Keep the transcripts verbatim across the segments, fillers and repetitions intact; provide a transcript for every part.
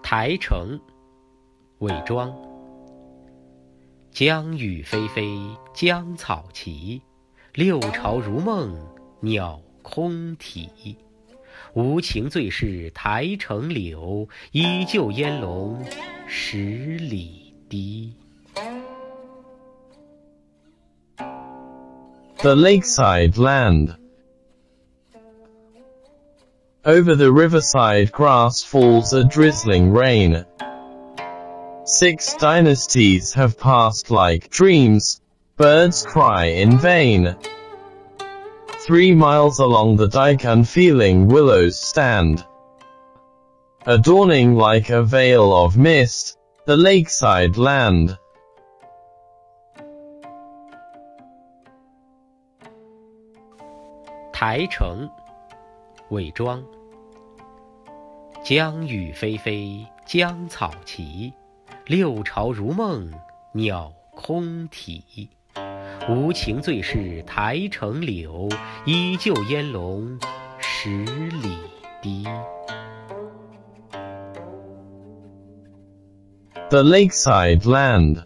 台城，韦庄。江雨霏霏江草齐，六朝如梦鸟空啼。无情最是台城柳，依旧烟笼十里堤。 The lakeside land. Over the riverside grass falls a drizzling rain. Six dynasties have passed like dreams, birds cry in vain. Three miles along the dike unfeeling willows stand, adorning like a veil of mist, the lakeside land. 台城，韦庄。江雨霏霏江草齐，六朝如梦鸟空啼。无情最是台城柳，依旧烟笼十里堤。 The lakeside land.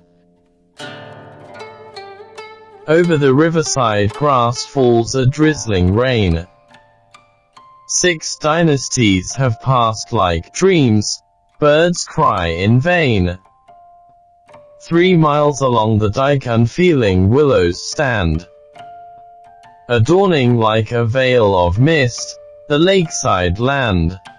Over the riverside grass falls a drizzling rain. Six dynasties have passed like dreams, birds cry in vain. Three miles along the dike unfeeling willows stand, adorning like a veil of mist, the lakeside land.